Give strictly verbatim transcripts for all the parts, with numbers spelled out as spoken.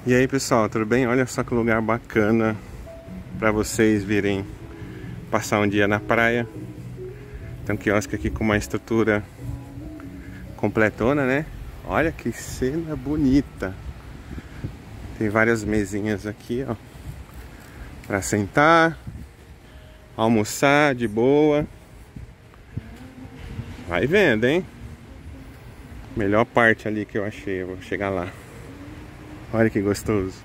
E aí pessoal, tudo bem? Olha só que lugar bacana para vocês virem passar um dia na praia. Tem um quiosque aqui com uma estrutura completona, né? Olha que cena bonita. Tem várias mesinhas aqui, ó, para sentar, almoçar de boa. Vai vendo, hein? Melhor parte ali que eu achei, eu vou chegar lá. Olha que gostoso.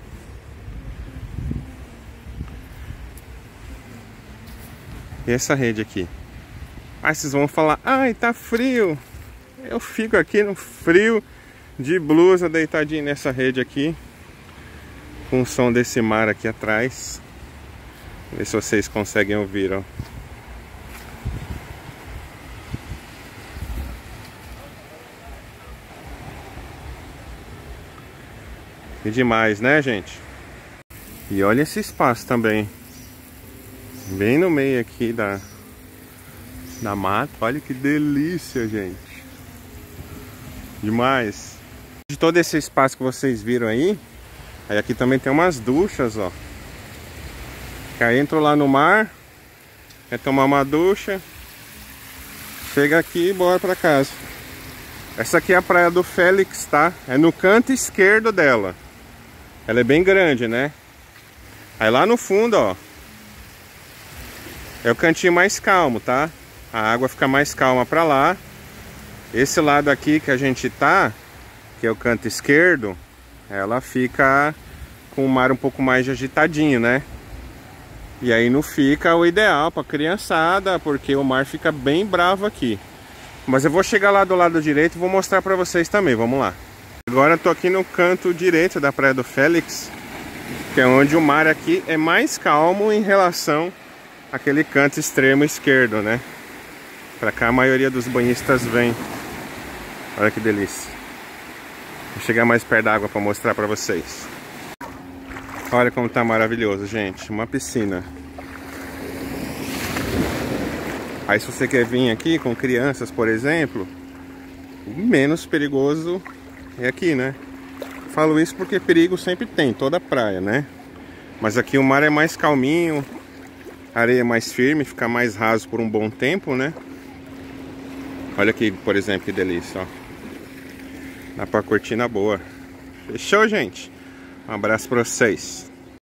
E essa rede aqui? Aí vocês vão falar, ai, tá frio. Eu fico aqui no frio, de blusa, deitadinho nessa rede aqui, com o som desse mar aqui atrás. Ver se vocês conseguem ouvir, ó. E demais, né, gente? E olha esse espaço também, bem no meio aqui da, da mata. Olha que delícia, gente. Demais. De todo esse espaço que vocês viram aí, aí aqui também tem umas duchas, ó. Que aí entrou lá no mar, quer tomar uma ducha, chega aqui e bora pra casa. Essa aqui é a praia do Félix, tá? É no canto esquerdo dela. Ela é bem grande, né? Aí lá no fundo, ó, é o cantinho mais calmo, tá? A água fica mais calma pra lá. Esse lado aqui que a gente tá, que é o canto esquerdo, ela fica com o mar um pouco mais agitadinho, né? E aí não fica o ideal pra criançada, porque o mar fica bem bravo aqui. Mas eu vou chegar lá do lado direito e vou mostrar pra vocês também, vamos lá. Agora eu tô aqui no canto direito da Praia do Félix, que é onde o mar aqui é mais calmo em relação àquele canto extremo esquerdo, né? Pra cá a maioria dos banhistas vem. Olha que delícia. Vou chegar mais perto da água pra mostrar pra vocês. Olha como tá maravilhoso, gente. Uma piscina. Aí se você quer vir aqui com crianças, por exemplo, o menos perigoso é aqui, né? Falo isso porque perigo sempre tem, toda praia, né? Mas aqui o mar é mais calminho, a areia é mais firme, fica mais raso por um bom tempo, né? Olha aqui, por exemplo, que delícia, ó. Dá pra curtir na boa. Fechou, gente? Um abraço pra vocês.